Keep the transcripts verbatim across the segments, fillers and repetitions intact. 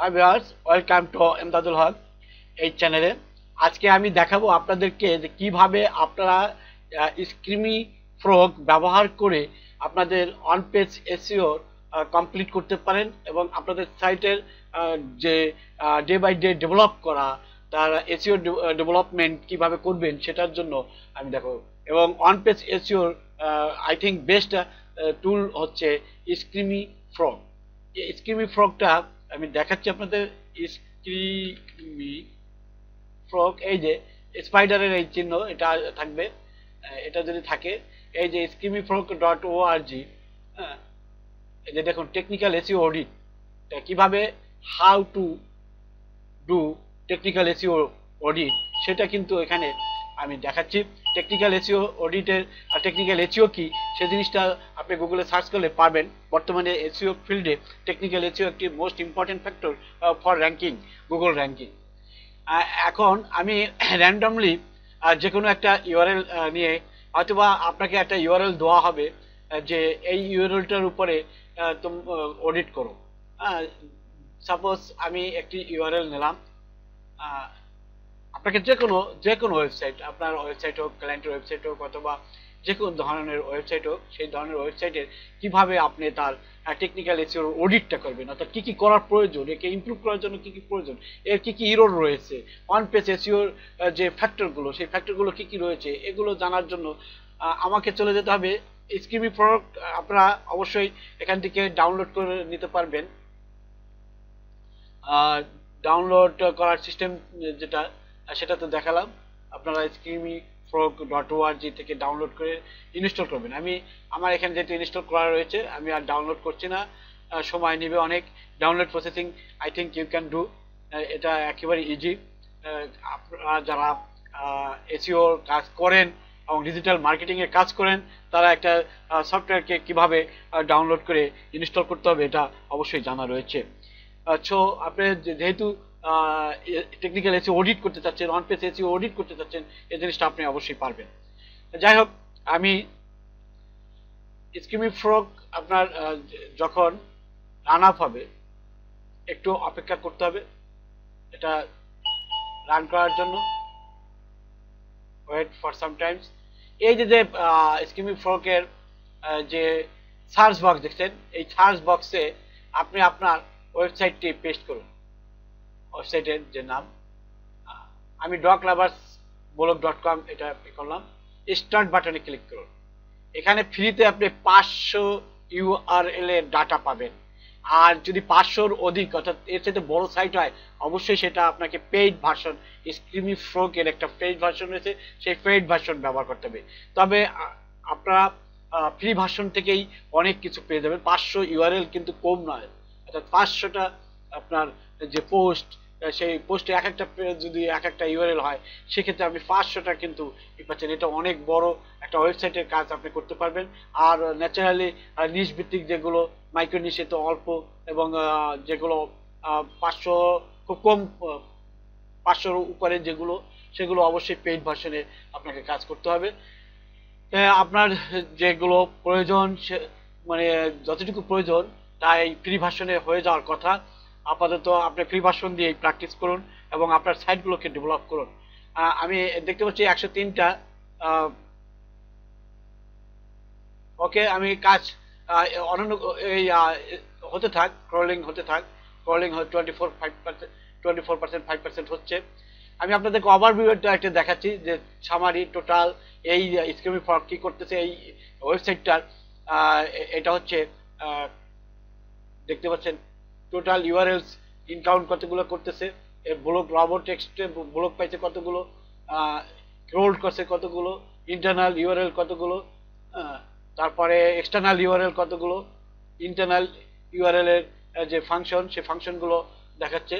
High viewers, welcome to Emdadul Haque এই চ্যানেলে। আজকে আমি দেখাবো আপনাদেরকে যে কিভাবে আপনারা স্ক্রিমি ফ্রগ ব্যবহার করে আপনাদের অন পেজ এসইও কমপ্লিট করতে পারেন এবং আপনাদের সাইটের যে ডে বাই ডে ডেভেলপ করা তার এসইও ডেভেলপমেন্ট কিভাবে করবেন সেটার জন্য আমি দেখো। এবং অন পেজ এসইওর আই থিঙ্ক বেস্ট টুল হচ্ছে স্ক্রিমি ফ্রগ। স্ক্রিমি ফ্রগটা আমি দেখাচ্ছি আপনাদের। স্ক্রিমি ফ্রগ, এই যে স্পাইডারের এই চিহ্ন এটা থাকবে, এটা যদি থাকে, এই যে স্ক্রিমি ফ্রগ ডট ও আর জি, হ্যাঁ, এই যে দেখুন টেকনিক্যাল এসইও অডিট কিভাবে, how to do technical SEO audit, সেটা কিন্তু এখানে আমি দেখাচ্ছি। টেকনিক্যাল এসইও অডিটের আর টেকনিক্যাল এসইও কি সেই জিনিসটা আপনি গুগলে সার্চ করলে পারবেন। বর্তমানে এসইও ফিল্ডে টেকনিক্যাল এসইও একটি most important factor for ranking, Google ranking. এখন আমি র্যান্ডমলি যে কোনো একটা ইউআরএল নিয়ে, অথবা আপনাকে একটা ইউআরএল দেওয়া হবে যে এই ইউআরএলটার উপরে তুমি অডিট করো। সাপোজ আমি একটি ইউআরএল নিলাম, আপনাকে যে কোনো যে কোনো ওয়েবসাইট, আপনার ওয়েবসাইট হোক, ক্লায়েন্টের ওয়েবসাইট হোক, অথবা যে কোনো ধরনের ওয়েবসাইট হোক, সেই ধরনের ওয়েবসাইটের কিভাবে আপনি তার টেকনিক্যাল এসইও অডিটটা করবেন, অর্থাৎ কী কী করার প্রয়োজন, একে ইমপ্রুভ করার জন্য কী কী প্রয়োজন, এর কী কী ইরর রয়েছে, অন পেজ এসইওর যে ফ্যাক্টরগুলো, সেই ফ্যাক্টরগুলো কী কী রয়েছে, এগুলো জানার জন্য আমাকে চলে যেতে হবে স্ক্রিমি ফ্রগ। আপনারা অবশ্যই এখান থেকে ডাউনলোড করে নিতে পারবেন। ডাউনলোড করার সিস্টেম যেটা সেটা তো দেখালাম, আপনারা স্ক্রিমি ফ্রগ ডট ও আর জি থেকে ডাউনলোড করে ইনস্টল করবেন। আমি আমার এখানে যেহেতু ইনস্টল করা রয়েছে, আমি আর ডাউনলোড করছি না, সময় নেবে অনেক download processing. I think you can do, এটা একেবারে ইজি। আপনারা যারা এসইওর কাজ করেন এবং ডিজিটাল মার্কেটিংয়ের কাজ করেন, তারা একটা সফটওয়্যারকে কিভাবে ডাউনলোড করে ইনস্টল করতে হবে এটা অবশ্যই জানা রয়েছে। সো আপনি যেহেতু টেকনিক্যাল এসইও অডিট করতে চাচ্ছেন, অন পেজ এসইও অডিট করতে চাচ্ছেন, এই জিনিসটা আপনি অবশ্যই পারবেন। যাই হোক, আমি স্ক্রিমি ফ্রগ আপনার যখন রান আপ হবে, একটু অপেক্ষা করতে হবে এটা রান করার জন্য। Wait for some times. এই যে যে স্ক্রিমি ফ্রগের যে সার্চ বক্স দেখছেন, এই সার্চ বক্সে আপনি আপনার ওয়েবসাইটটি পেস্ট করুন। ওয়েবসাইটের যে নাম, আমি dog lovers blog dot com এটা করলাম। স্টার্ট বাটনে ক্লিক করুন। এখানে ফ্রিতে আপনি পাঁচশো ইউআরএল এর ডাটা পাবেন। আর যদি পাঁচশোর অধিক অর্থাৎ এর সাথে বড় সাইট হয়, অবশ্যই সেটা আপনাকে পেইড ভার্সন, স্ক্রিমি ফ্রগ এর একটা পেইড ভার্সন রয়েছে, সেই পেইড ভার্সন ব্যবহার করতে হবে। তবে আপনারা ফ্রি ভার্সন থেকেই অনেক কিছু পেয়ে যাবেন। পাঁচশো ইউআরএল কিন্তু কম নয়, অর্থাৎ পাঁচশোটা আপনার যে পোস্ট, সেই পোস্টে এক একটা যদি এক একটা ইউআরএল হয়, সেক্ষেত্রে আপনি পাঁচশোটা কিন্তু পাচ্ছেন। এটা অনেক বড় একটা ওয়েবসাইটের কাজ আপনি করতে পারবেন। আর ন্যাচারালি নিশ ভিত্তিক যেগুলো, মাইক্রো নিশে তো অল্প, এবং যেগুলো পাঁচশো খুব কম, পাঁচশোর উপরে যেগুলো, সেগুলো অবশ্যই পেইড ভার্সনে আপনাকে কাজ করতে হবে। আপনার যেগুলো প্রয়োজন, মানে যতটুকু প্রয়োজন তাই ফ্রি ভার্সনে হয়ে যাওয়ার কথা। আপাতত আপনি ফ্রি ভার্সন দিয়ে প্র্যাকটিস করুন এবং আপনার সাইটগুলোকে ডেভেলপ করুন। আমি দেখতে পাচ্ছি একশো তিনটা। ওকে, আমি কাজ অনন্য এই হতে থাক, ক্রলিং হতে থাক, crawling twenty four five percent twenty four percent five percent হচ্ছে। আমি আপনাদেরকে ওভারভিউটা একটা দেখাচ্ছি যে সামারি টোটাল এই স্ক্রিমি ফ্রগ কি করতেছে এই ওয়েবসাইটটার। এটা হচ্ছে দেখতে পাচ্ছেন টোটাল ইউআরএলস ইনকাউন্ট কতগুলো করতেছে, ব্লক রবট টেক্সটে ব্লক পাইছে কতগুলো, ক্রোল্ড করছে কতগুলো, ইন্টারনাল ইউআরএল কতগুলো, তারপরে এক্সটার্নাল ইউআরএল কতগুলো, ইন্টারনাল ইউআরএল এর যে ফাংশন, সেই ফাংশনগুলো দেখাচ্ছে।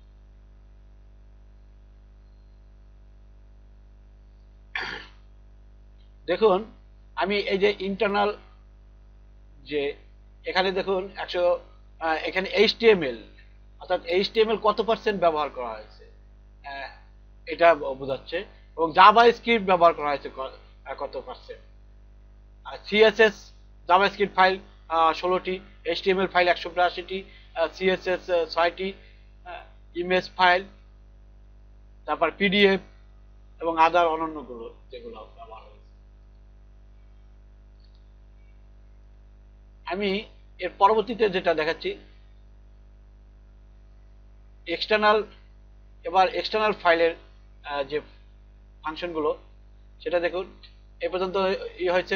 দেখুন, আমি এই যে ইন্টারনাল, যে এখানে দেখুন একশো, এখানে এইচটিএমএল, অর্থাৎ এইচটিএমএল কত পার্সেন্ট ব্যবহার করা হয়েছে এটা বোঝাচ্ছে, এবং জাভা স্ক্রিপ্ট ব্যবহার করা হয়েছে কত percent. CSS JavaScript file ষোলোটি, এইচটিএমএল ফাইল একশো বিরাশিটি, সিএসএস ছয়টি, ইমেজ ফাইল, তারপর পিডিএফ এবং আদার অন্যান্যগুলো যেগুলো ব্যবহার হয়েছে। আমি এর পরবর্তীতে যেটা দেখাচ্ছি এক্সটার্নাল, এবার এক্সটার্নাল ফাইলের যে ফাংশনগুলো সেটা দেখুন এ পর্যন্ত ই হয়েছে।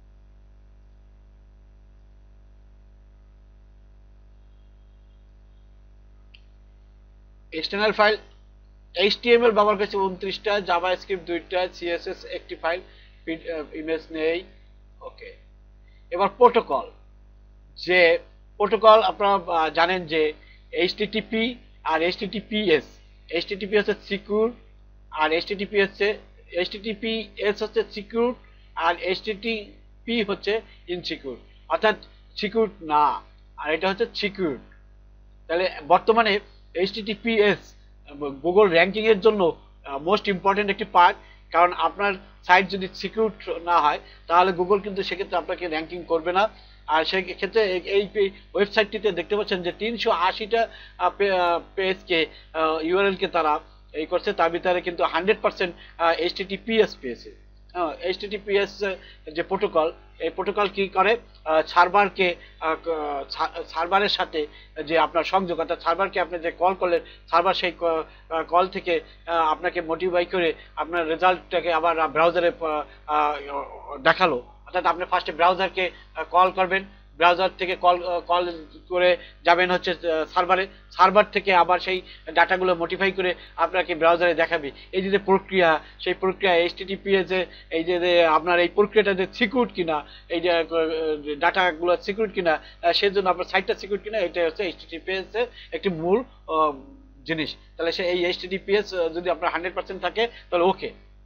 এক্সটার্নাল ফাইল এইচটিএমএল ব্যবহার করেছে উনত্রিশটা, জাভাস্ক্রিপ্ট দুইটা, সিএসএস একটি ফাইল, ইমেজ নেই। ওকে, এবার প্রোটোকল, যে প্রোটোকল আপনারা জানেন যে এইচটিটিপি আর এইচটিটিপিএস। এইচটিটিপি হচ্ছে সিকিউর আর এইচটিটিপি হচ্ছে এইচটিটিপিএস হচ্ছে সিকিউর আর এইচটিটিপি হচ্ছে ইনসিকিউর, অর্থাৎ সিকিউর না, আর এটা হচ্ছে সিকিউর। তাহলে বর্তমানে এইচটিটিপিএস গুগল র্যাঙ্কিং এর জন্য মোস্ট ইম্পর্টেন্ট একটি পার্ট, কারণ আপনার সাইট যদি সিকিউর না হয় তাহলে গুগল কিন্তু সেক্ষেত্রে আপনাকে র্যাঙ্কিং করবে না। আর সেই ক্ষেত্রে এই ওয়েবসাইটটিতে দেখতে পাচ্ছেন যে তিনশো আশিটা পেজকে ইউআরএলকে তারা এই করছে, তার ভিতরে কিন্তু হান্ড্রেড পার্সেন্ট এইচটিটিপিএস পেয়েছে। এইচটিটিপিএস যে প্রোটোকল, এই প্রোটোকল কি করে, সার্ভারকে সার্ভারের সাথে যে আপনার সংযোগ, অর্থাৎ সার্ভারকে আপনি যে কল করলেন, সার্ভার সেই কল থেকে আপনাকে মোটিফাই করে আপনার রেজাল্টটাকে আবার ব্রাউজারে দেখালো। অর্থাৎ আপনি ফার্স্টে ব্রাউজারকে কল করবেন, ব্রাউজার থেকে কল কল করে যাবেন হচ্ছে সার্ভারে, সার্ভার থেকে আবার সেই ডাটাগুলো মডিফাই করে আপনাকে ব্রাউজারে দেখাবে। এই যে প্রক্রিয়া, সেই প্রক্রিয়া এইচটিটিপিএস যে এই যে আপনার এই প্রক্রিয়াটা যে সিকিউর কিনা, এই যে ডাটাগুলো সিকিউর কিনা, সেজন্য আপনার সাইটটা সিকিউর কিনা, এটা হচ্ছে এইচটিটিপিএস এর একটি মূল জিনিস। তাহলে সে এই এইচটিটিপিএস যদি আপনার হান্ড্রেড পার্সেন্ট থাকে তাহলে ওকে।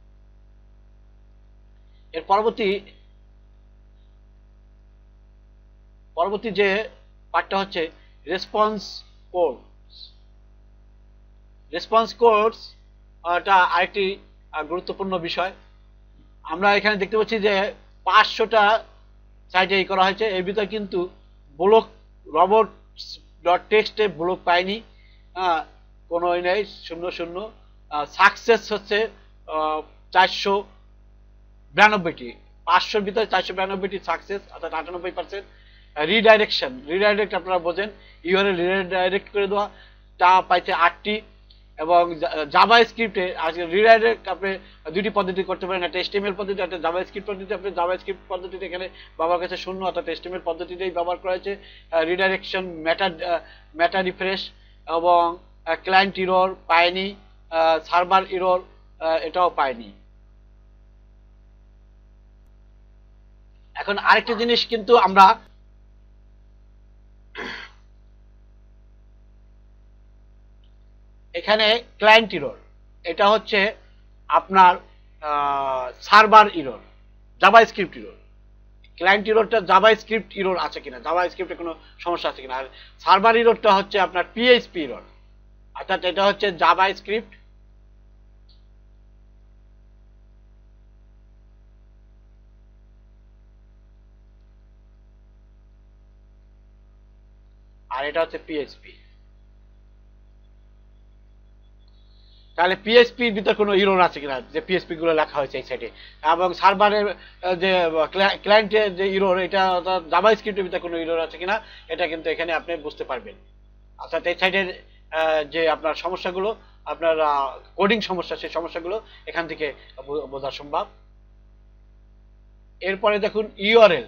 এর পরবর্তী পরবর্তী যে পার্টটা হচ্ছে রেসপন্স কোডস। রেসপন্স কোডস এটা আরেকটি গুরুত্বপূর্ণ বিষয়। আমরা এখানে দেখতে পাচ্ছি যে পাঁচশোটা সাইটে এই করা হয়েছে, এর ভিতরে কিন্তু ব্লক রবট ডট টেক্সটে ব্লক পায়নি, কোনো নেই, শূন্য শূন্য। সাকসেস হচ্ছে চারশো বিরানব্বইটি, পাঁচশোর ভিতরে চারশো বিরানব্বইটি সাকসেস, অর্থাৎ আটানব্বই পার্সেন্ট। রিডাইরেকশন, রিডাইরেক্ট আপনারা বোঝেন, ইউআরএল রিডাইরেক্ট করে দেওয়া, তা পাইছে আটটি। এবং জাভা স্ক্রিপ্টে আজকে রিডাইরেক্ট আপনি দুটি পদ্ধতি করতে পারেন, একটা এসটিএমএল পদ্ধতি, একটা জাভা স্ক্রিপ্ট পদ্ধতি। আপনি জাভা স্ক্রিপ্ট পদ্ধতিতে এখানে ব্যবহার করেছে শূন্য, অর্থাৎ এসটিএমএল পদ্ধতিতেই ব্যবহার করা হয়েছে। রিডাইরেকশন, মেটা মেটা রিফ্রেশ এবং ক্লায়েন্ট ইরর পায়নি, সার্ভার ইরর এটাও পায়নি। এখন আরেকটা জিনিস কিন্তু আমরা এখানে ক্লায়েন্ট ইরর, এটা হচ্ছে আপনার server error, JavaScript error. Client ইররটা জাভা স্ক্রিপ্ট ইরর আছে কিনা, জাভা স্ক্রিপ্টে কোনো সমস্যা আছে কিনা। আর সার্ভার ইররটা হচ্ছে আপনার পিএইচপি ইরর, অর্থাৎ এটা হচ্ছে জাভা স্ক্রিপ্ট আর এটা হচ্ছে পিএইচপি। তাহলে পিএইচপির ভিতরে কোনো ইরর আছে কিনা, যে পিএইচপি গুলো লেখা হয়েছে এই সাইডে, এবং সার্ভারের যে ক্লায়েন্টের যে ইরর, এটা জাভা স্ক্রিপ্টের ভিতরে কোনো ইরর আছে কিনা, এটা কিন্তু এখানে আপনি বুঝতে পারবেন। অর্থাৎ এই সাইডের যে আপনার সমস্যাগুলো, আপনার কোডিং সমস্যা, সেই সমস্যাগুলো এখান থেকে বোঝা সম্ভব। এরপরে দেখুন ইউআরএল,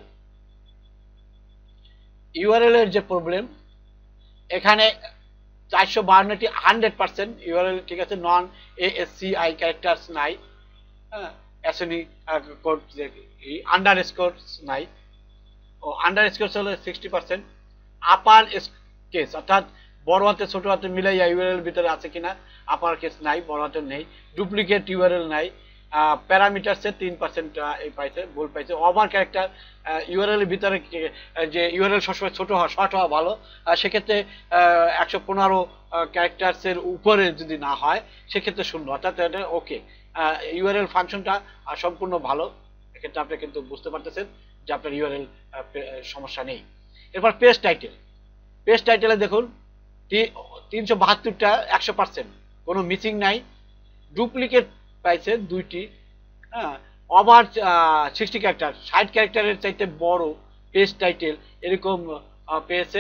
ইউআরএল এর যে প্রবলেম, এখানে চারশো বাহান্নটি হান্ড্রেড পার্সেন্ট ইউআরএল ঠিক আছে, নন এএসসিআই ক্যারেক্টার্স নাই, হ্যাঁ, এসএনই কোড আন্ডার স্কোরস নাই, ও আন্ডার স্কোরস হলো সিক্সটি পার্সেন্ট। আপার কেস অর্থাৎ বড় হাতে ছোট হাতে মিলাইয়া ইউআরএল ভিতরে আছে কিনা, আপার কেস নাই, বড় হাতে নেই। ডুপ্লিকেট ইউআরএল নাই। প্যারামিটারসে তিন পার্সেন্ট এই পাইছে, ভুল পাইছে। ওভার ক্যারেক্টার, ইউআরএল এর ভিতরে যে ইউআরএল সবসময় ছোট হওয়া, শর্ট হওয়া ভালো, সেক্ষেত্রে একশো পনেরো ক্যারেক্টার্সের উপরে যদি না হয় সেক্ষেত্রে শূন্য, অর্থাৎ এটা ওকে। ইউআরএল ফাংশনটা সম্পূর্ণ ভালো, এক্ষেত্রে আপনি কিন্তু বুঝতে পারতেছেন যে আপনার ইউআরএল সমস্যা নেই। এরপর পেজ টাইটেল, পেজ টাইটেলে দেখুন তিনশো বাহাত্তরটা একশো পার্সেন্ট, কোনো মিসিং নাই। ডুপ্লিকেট পাইছে দুইটি, হ্যাঁ। ওভার সিক্সটি ক্যারেক্টার, ষাট ক্যারেক্টারের চাইতে বড় পেজ টাইটেল এরকম পেয়েছে,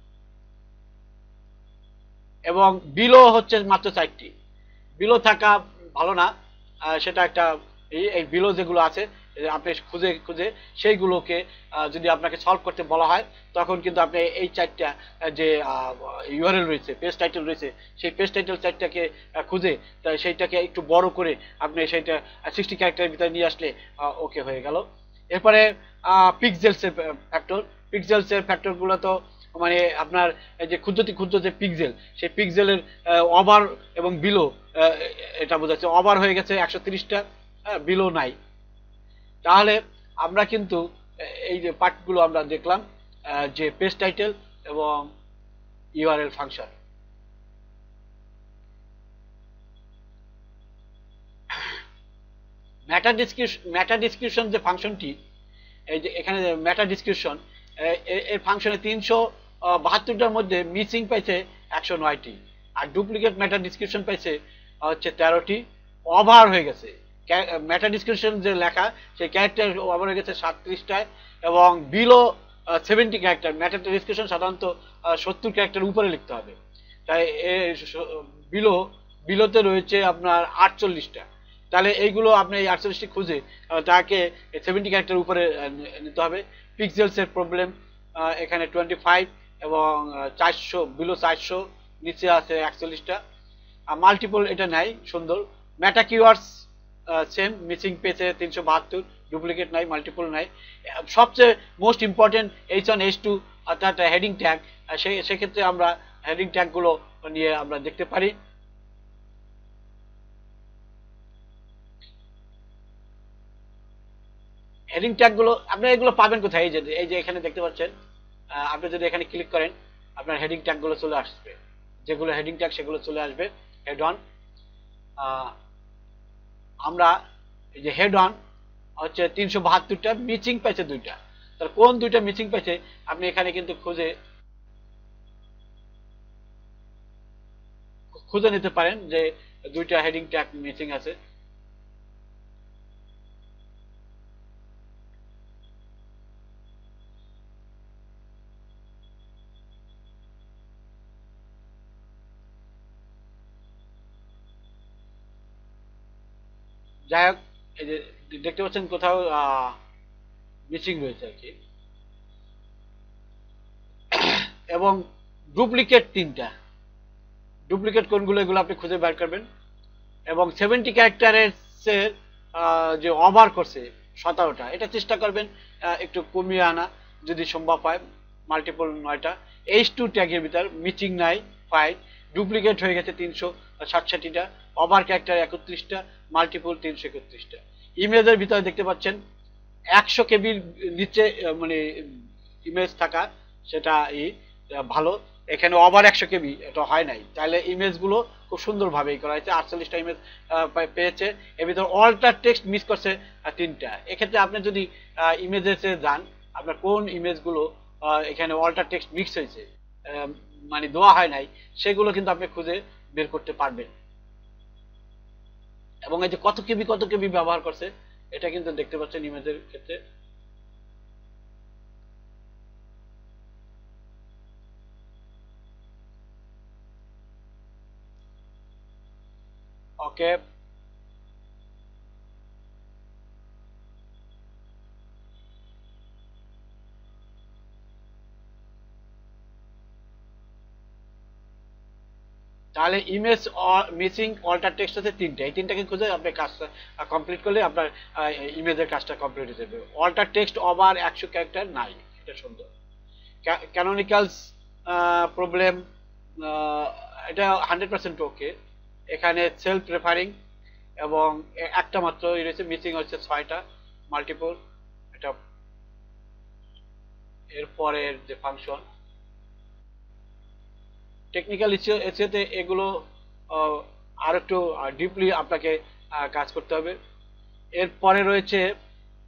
এবং বিলো হচ্ছে মাত্র চারটি। বিলো থাকা ভালো না, সেটা একটা এই বিলো যেগুলো আছে আপনি খুঁজে খুঁজে সেইগুলোকে যদি আপনাকে সলভ করতে বলা হয়, তখন কিন্তু আপনি এই চারটা যে ইউআরএল রয়েছে, পেজ টাইটেল রয়েছে, সেই পেজ টাইটেল চারটাকে খুঁজে সেইটাকে একটু বড় করে আপনি সেইটা সিক্সটি ক্যারেক্টারের ভিতরে নিয়ে আসলে ওকে হয়ে গেল। এরপরে পিক্সেলসের ফ্যাক্টর, পিক্সেলসের ফ্যাক্টরগুলো তো মানে আপনার এই যে ক্ষুদ্রতি ক্ষুদ্র যে পিক্সেল, সেই পিক্সেলের ওভার এবং বিলো, এটা বোঝাচ্ছে ওভার হয়ে গেছে একশো তিরিশটা, বিলো নাই। তাহলে আমরা কিন্তু এই যে পার্টগুলো আমরা দেখলাম, যে পেজ টাইটেল এবং URL function. Meta description, meta description যে ফাংশনটি, এই যে এখানে মেটা ডিসক্রিপশন, এর ফাংশনে তিনশো বাহাত্তরটার মধ্যে মিসিং পাইছে একশো নয়টি, আর ডুপ্লিকেট মেটা ডিসক্রিপশন পাইছে হচ্ছে তেরোটি। ওভার হয়ে গেছে মেটা ডিসক্রিপশন যে লেখা, সেই ক্যারেক্টার ওভার হয়ে গেছে সাতত্রিশটায়, এবং below seventy character. Meta description সাধারণত সত্তর ক্যারেক্টার উপরে লিখতে হবে, তাই বিলো বিলোতে রয়েছে আপনার আটচল্লিশটা। তাহলে এইগুলো আপনি এই আটচল্লিশটি খুঁজে তাকে সেভেন্টি ক্যারেক্টার উপরে নিতে হবে। পিক্সেলসের প্রবলেম, এখানে টোয়েন্টি ফাইভ এবং চারশো, বিলো চারশো, নিচে আছে একচল্লিশটা। মাল্টিপল এটা নাই, সুন্দর। মেটা কিওয়ার্ডস সেম, মিসিং পেয়েছে তিনশো বাহাত্তর, ডুপ্লিকেট নাই, মাল্টিপল নাই। সবচেয়ে most important H one H two অর্থাৎ হেডিং ট্যাগ, সেই সেক্ষেত্রে আমরা হেডিং ট্যাগগুলো নিয়ে আমরা দেখতে পারি। হেডিং ট্যাগগুলো আপনি এগুলো পাবেন কোথায়? এই যে এই যে এখানে দেখতে পাচ্ছেন, আপনি যদি এখানে ক্লিক করেন আপনার হেডিং ট্যাগগুলো চলে আসবে, যেগুলো হেডিং ট্যাগ সেগুলো চলে আসবে। হেড অন, আমরা এই যে হেড অন হচ্ছে তিনশো বাহাত্তরটা, মিসিং পেয়েছে দুইটা। তাহলে কোন দুইটা মিসিং পেয়েছে আপনি এখানে কিন্তু খুঁজে খুঁজে নিতে পারেন যে দুইটা হেডিং ট্যাগ মিসিং আছে। যাই হোক, এই যে দেখতে পাচ্ছেন কোথাও মিসিং রয়েছে আর কি, এবং ডুপ্লিকেট তিনটা। ডুপ্লিকেট কোনগুলো এগুলো আপনি খুঁজে বের করবেন। এবং সেভেন্টি ক্যারেক্টারের যে ওভার করছে সতেরোটা, এটা চেষ্টা করবেন একটু কমিয়ে আনা যদি সম্ভব হয়। মাল্টিপল নয়টা, এইচ টু ট্যাগের ভিতর মিসিং নাই ফাইভ, ডুপ্লিকেট হয়ে গেছে তিনশো সাতষট্টিটা, ওভার ক্যারেক্টার একত্রিশটা, মাল্টিপল তিনশো একত্রিশটা। ইমেজের ভিতরে দেখতে পাচ্ছেন একশো কেবির নিচে মানে ইমেজ থাকা, সেটা ই ভালো। এখানে ওভার একশো কেবি এটা হয় নাই, তাহলে ইমেজগুলো খুব সুন্দরভাবেই করা হয়েছে। আটচল্লিশটা ইমেজ পেয়েছে, এর ভিতরে অল্টার টেক্সট মিস করছে তিনটা। এক্ষেত্রে আপনি যদি ইমেজেসে যান, আপনার কোন ইমেজগুলো এখানে অল্টার টেক্সট মিক্স হয়েছে মানে দেওয়া হয় নাই, সেগুলো কিন্তু আপনি খুঁজে বের করতে পারবেন। এবং এই যে কত কেবি কত কেবি ব্যবহার করছে এটা কিন্তু দেখতে পাচ্ছেন ইমেজের ক্ষেত্রে। ওকে, তাহলে ইমেজ মিসিং অল্টার টেক্সট আছে তিনটা, এই তিনটাকে খুঁজে আপনি কাজটা কমপ্লিট করলে আপনার ইমেজের কাজটা কমপ্লিট হয়ে যাবে। অল্টার টেক্সট ওভার একশো ক্যারেক্টার নাই, এটা সুন্দর। ক্যানোনিক্যালস প্রবলেম, এটা হান্ড্রেড পার্সেন্ট ওকে। এখানে সেলফ রেফারিং এবং একটা মাত্র রয়েছে, মিসিং হচ্ছে ছয়টা, মাল্টিপল এটা। এরপরের যে ফাংশন টেকনিক্যাল ইস্যুতে এগুলো আর একটু ডিপলি আপনাকে কাজ করতে হবে। এরপরে রয়েছে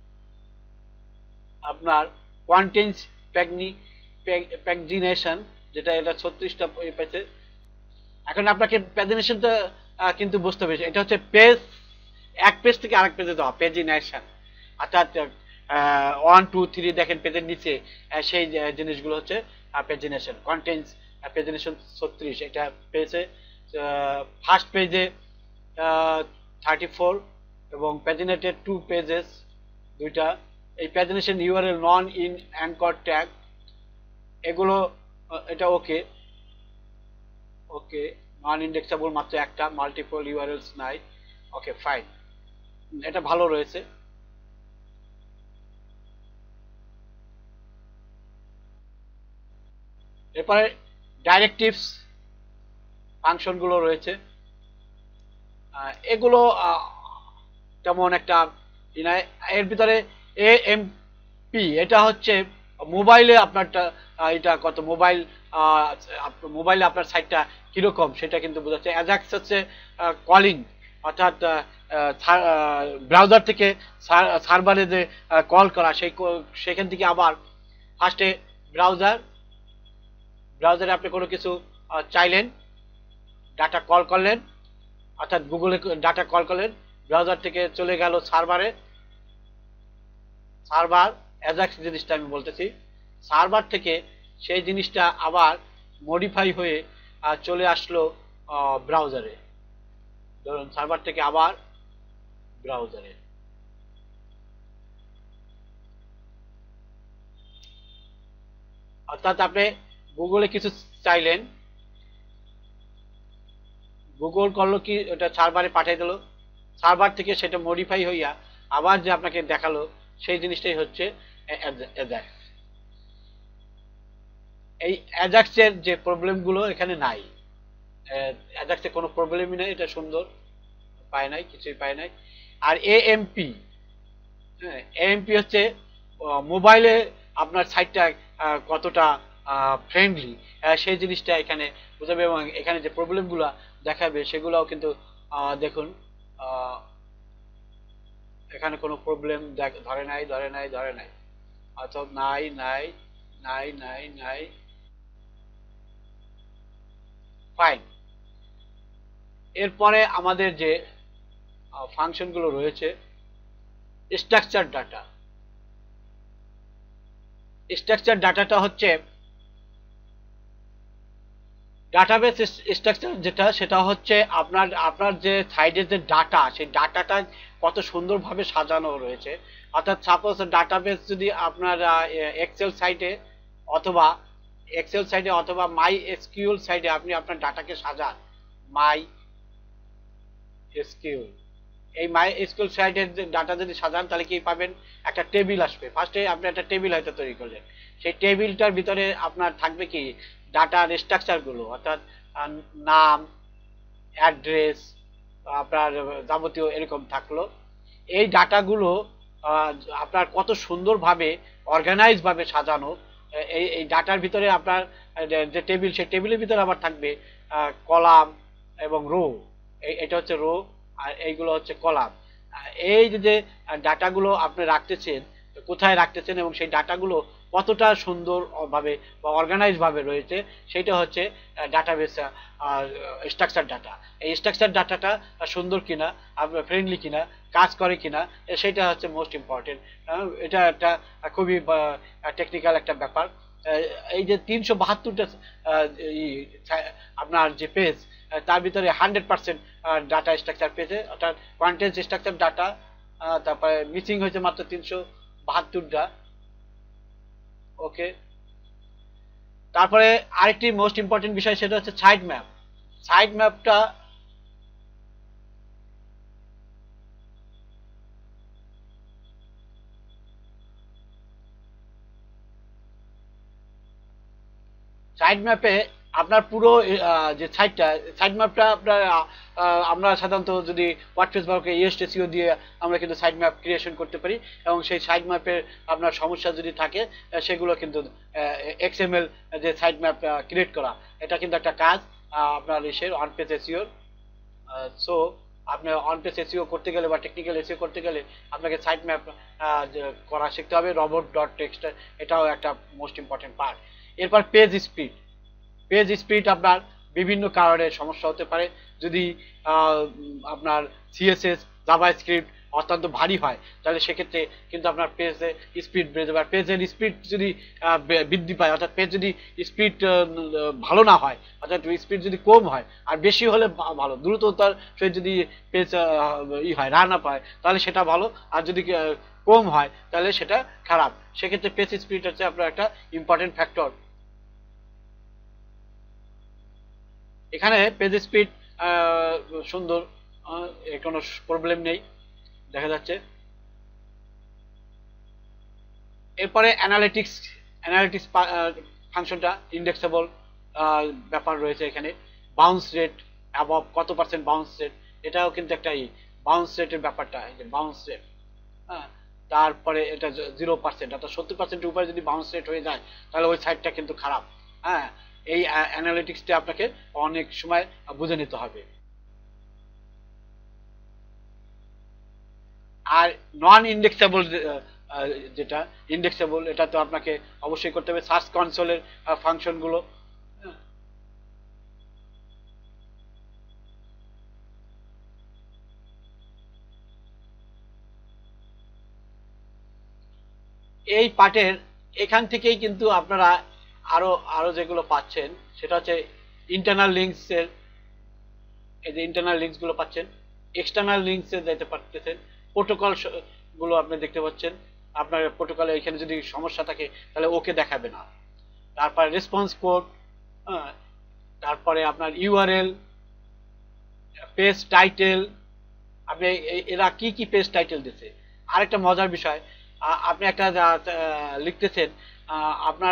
আপনার কন্টেন্টস প্যাগনি প্যাগজিনেশন, যেটা এটা ছত্রিশটা পেয়েছে। এখন আপনাকে প্যাজিনেশনটা কিন্তু বুঝতে হবে, এটা হচ্ছে পেজ, এক পেজ থেকে আরেক পেজে যাওয়া, পেজিনেশন। অর্থাৎ ওয়ান টু থ্রি দেখেন পেজের নিচে, সেই জিনিসগুলো হচ্ছে পেজিনেশন। কন্টেন্টস পেজিনেশন ছত্রিশ, এটা পেয়েছে ফার্স্ট পেজে থার্টি ফোর এবং পেজিনেটেড টু পেজেস দুইটা। এই pagination URL non in anchor tag, এগুলো এটা ওকে ওকে নন ইন্ডেক্সেবল মাত্র একটা, মাল্টিপল ইউআরএলস নাই, ওকে ফাইন, এটা ভালো রয়েছে। এরপরে ডাইরেক্টিভস ফাংশনগুলো রয়েছে, এগুলো তেমন একটা এর ভিতরে এ এম পি, এটা হচ্ছে মোবাইলে আপনারটা, এটা কত মোবাইল মোবাইলে আপনার সাইটটা কিরকম সেটা কিন্তু বোঝাচ্ছে। অ্যাজাক্স হচ্ছে কলিং, অর্থাৎ ব্রাউজার থেকে সার্ভারে যে কল করা, সেই সেখান থেকে আবার ফার্স্টে ব্রাউজার ব্রাউজারে আপনি কোনো কিছু চাইলেন, ডাটা কল করলেন, অর্থাৎ গুগলে ডাটা কল করলেন, ব্রাউজার থেকে চলে গেল সার্ভারে, সার্ভার অ্যাজাক্স জিনিসটা আমি বলতেছি, সার্ভার থেকে সেই জিনিসটা আবার মডিফাই হয়ে চলে আসলো ব্রাউজারে, ধরুন সার্ভার থেকে আবার ব্রাউজারে। অর্থাৎ আপনি গুগলে কিছু চাইলেন, গুগল করলো কি ওটা সার্ভারে পাঠিয়ে দিল, সার্ভার থেকে সেটা মডিফাই হইয়া আবার যে আপনাকে দেখালো, সেই জিনিসটাই হচ্ছে অ্যাজাক্স। এই অ্যাজাক্সের যে প্রবলেমগুলো এখানে নাই, অ্যাজাক্সে কোনো প্রবলেমই নাই, এটা সুন্দর, পায় নাই, কিছুই পায় নাই। আর এএমপি, হ্যাঁ এএমপি হচ্ছে মোবাইলে আপনার সাইটটা কতটা ফ্রেন্ডলি, সেই জিনিসটা এখানে বোঝাবে, এবং এখানে যে প্রবলেমগুলো দেখাবে সেগুলোও কিন্তু দেখুন, এখানে কোনো প্রবলেম ধরে নাই ধরে নাই ধরে নাই অর্থাৎ নাই নাই নাই নাই নাই ফাইন। এরপরে আমাদের যে ফাংশনগুলো রয়েছে, স্ট্রাকচার ডাটা। স্ট্রাকচার ডাটাটা হচ্ছে ডাটাবেস স্ট্রাকচার, যেটা সেটা হচ্ছে আপনার আপনার যে সাইডের যে ডাটা, সেই ডাটাটা কত সুন্দরভাবে সাজানো রয়েছে। অর্থাৎ সাপোজ ডাটাবেস যদি আপনার এক্সেল সাইটে অথবা এক্সেল সাইটে অথবা মাই এসকিউএল সাইটে আপনি আপনার ডাটাকে সাজান, মাই এসকিউএল, এই মাই এসকিউএল সাইটের ডাটা যদি সাজান তাহলে কি পাবেন, একটা টেবিল আসবে। ফার্স্টে আপনি একটা টেবিল হয়তো তৈরি করলেন, সেই টেবিলটার ভিতরে আপনার থাকবে কি ডাটার স্ট্রাকচারগুলো, অর্থাৎ নাম, অ্যাড্রেস, আপনার যাবতীয় এরকম থাকলো। এই ডাটাগুলো আপনার কত সুন্দরভাবে অর্গানাইজভাবে সাজানো, এই এই ডাটার ভিতরে আপনার যে টেবিল, সেই টেবিলের ভিতরে আবার থাকবে কলাম এবং রো, এটা হচ্ছে রো আর এইগুলো হচ্ছে কলাম। এই যে ডাটাগুলো আপনি রাখতেছেন, কোথায় রাখতেছেন এবং সেই ডাটাগুলো কতটা সুন্দরভাবে বা অর্গানাইজ ভাবে রয়েছে, সেটা হচ্ছে ডাটাবেস স্ট্রাকচার ডাটা। এই স্ট্রাকচার ডাটাটা সুন্দর কিনা, ফ্রেন্ডলি কিনা, কাজ করে কিনা, সেটা হচ্ছে মোস্ট ইম্পর্টেন্ট। এটা একটা খুবই টেকনিক্যাল একটা ব্যাপার। এই যে তিনশো বাহাত্তরটা আপনার যে পেজ, তার ভিতরে হান্ড্রেড পার্সেন্ট ডাটা স্ট্রাকচার পেয়েছে, অর্থাৎ কন্টেন্ট স্ট্রাকচার ডাটা, তারপরে মিসিং হয়েছে মাত্র তিনশো বাহাত্তরটা। ওকে, তারপরে আরেকটি মোস্ট ইম্পর্টেন্ট বিষয়, সেটা হচ্ছে সাইড ম্যাপ। সাইড ম্যাপটা সাইড ম্যাপে আপনার পুরো যে সাইটটা, সাইড ম্যাপটা আপনার আমরা সাধারণত যদি ওয়ার্ডপ্রেস বা ইএসটিসিও দিয়ে আমরা কিন্তু সাইড ম্যাপ ক্রিয়েশন করতে পারি, এবং সেই সাইড ম্যাপের আপনার সমস্যা যদি থাকে সেগুলো কিন্তু এক্সএমএল যে সাইড ম্যাপ ক্রিয়েট করা, এটা কিন্তু একটা কাজ আপনার ইসের অন পেজ এসইওর। সো আপনি অন পেজ এসইও করতে গেলে বা টেকনিক্যাল এসইও করতে গেলে আপনাকে সাইড ম্যাপ করা শিখতে হবে। রোবট ডট টেক্সট, এটাও একটা মোস্ট ইম্পর্টেন্ট পার্ট। এরপর পেজ স্পিড, পেজ স্পিড আপনার বিভিন্ন কারণে সমস্যা হতে পারে। যদি আপনার সিএসএস জাভাস্ক্রিপ্ট অত্যন্ত ভারী হয় তাহলে সেক্ষেত্রে কিন্তু আপনার পেজে স্পিড বেড়ে যাবে। আর পেজের স্পিড যদি বৃদ্ধি পায়, অর্থাৎ পেজ যদি স্পিড ভালো না হয়, অর্থাৎ স্পিড যদি কম হয় আর বেশি হলে ভালো, দ্রুততার সহিত যদি পেজ ই হয় রান আপ হয় তাহলে সেটা ভালো, আর যদি কম হয় তাহলে সেটা খারাপ। সেক্ষেত্রে পেজ স্পিড হচ্ছে আপনার একটা ইম্পর্টেন্ট ফ্যাক্টর। এখানে পেজ স্পিড সুন্দর, কোনো প্রবলেম নেই দেখা যাচ্ছে। এরপরে অ্যানালিটিক্স অ্যানালিটিক্স ফাংশনটা ইন্ডেক্সেবল ব্যাপার রয়েছে এখানে। বাউন্স রেট অ্যাবভ কত পার্সেন্ট বাউন্স রেট, এটাও কিন্তু একটা বাউন্স রেটের ব্যাপারটা, এই যে বাউন্স রেট। হ্যাঁ, তারপরে এটা জিরো পার্সেন্ট অর্থাৎ সত্তর পার্সেন্টের উপরে যদি বাউন্স রেট হয়ে যায় তাহলে ওই সাইটটা কিন্তু খারাপ। হ্যাঁ, এই অ্যানালিটিক্সটা আপনাকে অনেক সময় বুঝে নিতে হবে। আর নন ইন্ডেক্সেবল যেটা ইন্ডেক্সেবল, এটা তো আপনাকে অবশ্যই করতে হবে সার্চ কনসোলের ফাংশনগুলো। এই পার্টের এখান থেকেই কিন্তু আপনারা আরো আরো যেগুলো পাচ্ছেন সেটা হচ্ছে ইন্টারনাল লিঙ্কস এর, এই যে ইন্টারনাল লিঙ্কস গুলো পাচ্ছেন, এক্সটার্নাল লিঙ্কস এ যেতে পারতেছেন, প্রোটোকল গুলো আপনি দেখতে পাচ্ছেন। আপনার প্রোটোকলে এখানে যদি সমস্যা থাকে তাহলে ওকে দেখাবে না। তারপরে রেসপন্স কোড, তারপরে আপনার ইউআরএল, পেজ টাইটেল, আপনি এরা কি কি পেজ টাইটেল দিচ্ছে। আরেকটা মজার বিষয়, আপনি একটা লিখতেছেন, আপনার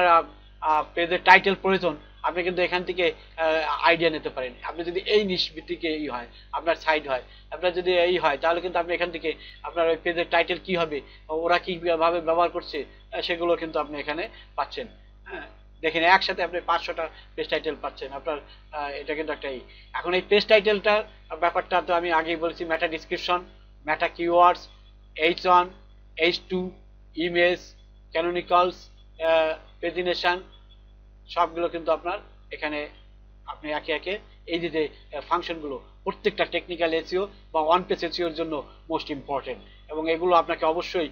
পেজের টাইটেল প্রয়োজন, আপনি কিন্তু এখান থেকে আইডিয়া নিতে পারেন। আপনি যদি এই নিশ ভিত্তিকে এই হয় আপনার সাইট হয়, আপনার যদি এই হয় তাহলে কিন্তু আপনি এখান থেকে আপনার ওই পেজের টাইটেল কি হবে, ওরা কিভাবে ব্যবহার করছে সেগুলো কিন্তু আপনি এখানে পাচ্ছেন। হ্যাঁ, দেখেন একসাথে আপনি পাঁচশোটা পেজ টাইটেল পাচ্ছেন আপনার, এটা কিন্তু একটা। এখন এই পেজ টাইটেলটার ব্যাপারটা তো আমি আগেই বলেছি, meta description, meta keywords, H one, H two, image, canonicals, pagination, সবগুলো কিন্তু আপনার এখানে আপনি একে একে এই যে ফাংশনগুলো প্রত্যেকটা টেকনিক্যাল এসইও বা ওয়ান পেজ এসইওর জন্য মোস্ট ইম্পর্টেন্ট, এবং এগুলো আপনাকে অবশ্যই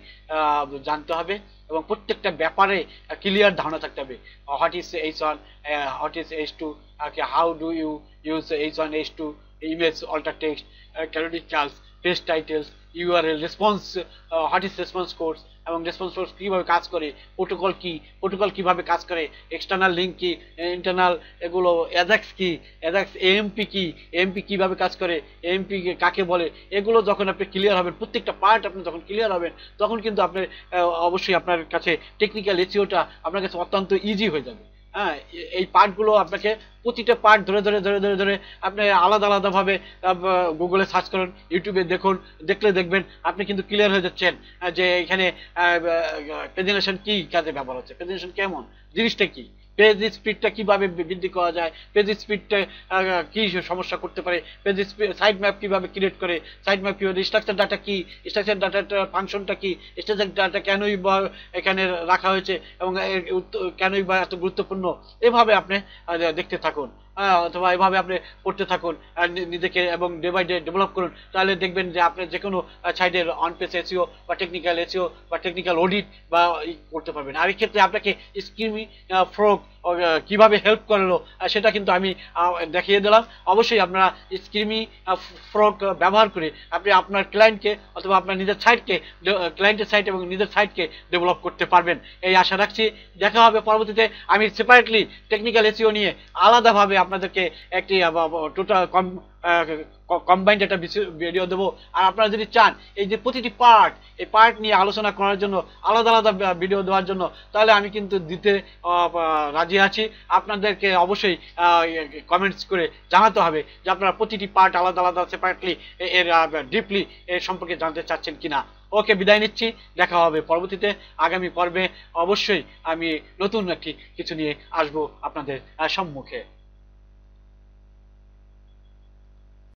জানতে হবে এবং প্রত্যেকটা ব্যাপারে ক্লিয়ার ধারণা থাকতে হবে। What is H one, what is H two, how do you use H one, H two, image, alter text, canonicals, page titles, URL, response, what is response codes এবং রেসপন্স কোডস কীভাবে কাজ করে, protocol কি, protocol কিভাবে কাজ করে, external link কি, internal এগুলো, অ্যাজাক্স কি, অ্যাজাক্স এএমপি কি, এএমপি কিভাবে কাজ করে, এএমপি কাকে বলে, এগুলো যখন আপনি ক্লিয়ার হবেন, প্রত্যেকটা পার্ট আপনি যখন ক্লিয়ার হবেন তখন কিন্তু আপনার অবশ্যই আপনার কাছে টেকনিক্যাল এসইওটা আপনার কাছে অত্যন্ত ইজি হয়ে যাবে। হ্যাঁ, এই পার্টগুলো আপনাকে প্রতিটা পার্ট ধরে ধরে ধরে ধরে ধরে আপনি আলাদা আলাদাভাবে গুগলে সার্চ করুন, ইউটিউবে দেখুন, দেখলে দেখবেন আপনি কিন্তু ক্লিয়ার হয়ে যাচ্ছেন যে এখানে প্রেজেন্টেশন কি কাজে ব্যবহার হচ্ছে, প্রেজেন্টেশন কেমন, জিনিসটা কি, পেজ স্পিডটা কিভাবে বৃদ্ধি করা যায়, পেজ স্পিডটা কি সমস্যা করতে পারে, পেজ সাইড ম্যাপ কিভাবে ক্রিয়েট করে, সাইড ম্যাপ কিভাবে, স্ট্রাকচার ডাটা কি, স্ট্রাকচার ডাটাটা ফাংশনটা কি, স্ট্রাকচার ডাটা কেনই বা এখানে রাখা হয়েছে এবং কেনই বা এত গুরুত্বপূর্ণ, এভাবে আপনি দেখতে থাকুন অথবা এভাবে আপনি পড়তে থাকুন নিজেকে এবং ডে বাই ডে ডেভেলপ করুন। তাহলে দেখবেন যে আপনি যে কোনো সাইডের অন পেজ এসইও বা টেকনিক্যাল এসইও বা টেকনিক্যাল অডিট বা করতে পারবেন। আর এই ক্ষেত্রে আপনাকে স্কিমি ফ্রগ কিভাবে হেল্প করলো সেটা কিন্তু আমি দেখিয়ে দিলাম। অবশ্যই আপনারা স্কিমি ফ্রগ ব্যবহার করে আপনি আপনার ক্লায়েন্টকে অথবা আপনার নিজের সাইটকে, ক্লায়েন্টের সাইট এবং নিজের সাইটকে ডেভেলপ করতে পারবেন এই আশা রাখছি। দেখা হবে পরবর্তীতে, আমি সেপারেটলি টেকনিক্যাল এসইও নিয়ে আলাদাভাবে আপনাদেরকে একটি টোটাল কম কম্বাইন্ড একটা ভিডিও দেবো। আর আপনারা যদি চান এই যে প্রতিটি পার্ট, এই পার্ট নিয়ে আলোচনা করার জন্য আলাদা আলাদা ভিডিও দেওয়ার জন্য, তাহলে আমি কিন্তু দিতে রাজি আছি। আপনাদেরকে অবশ্যই কমেন্টস করে জানাতে হবে যে আপনারা প্রতিটি পার্ট আলাদা আলাদা সেপারেটলি এর ডিপলি এর সম্পর্কে জানতে চাচ্ছেন কিনা। ওকে, বিদায় নিচ্ছি, দেখা হবে পরবর্তীতে। আগামী পর্বে অবশ্যই আমি নতুন একটি কিছু নিয়ে আসবো আপনাদের সম্মুখে।